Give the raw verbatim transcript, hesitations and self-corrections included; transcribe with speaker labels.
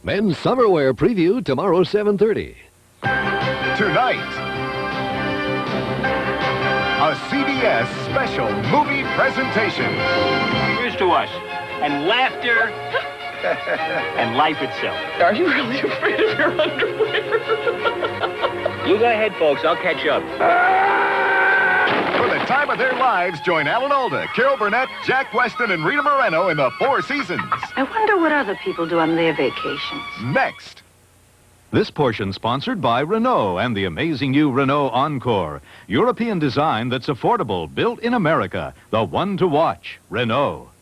Speaker 1: Men's summer wear preview tomorrow, seven thirty.
Speaker 2: Tonight, a C B S Special Movie presentation.
Speaker 3: Here's to us, and laughter, and life itself.
Speaker 4: Are you really afraid of your underwear?
Speaker 3: You go ahead, folks. I'll catch up.
Speaker 2: For the time of their lives, join Alan Alda, Carol Burnett, Jack Weston, and Rita Moreno in the Four Seasons.
Speaker 5: I wonder what other people do on their vacations.
Speaker 2: Next.
Speaker 6: This portion sponsored by Renault and the amazing new Renault Encore. European design that's affordable, built in America. The one to watch, Renault.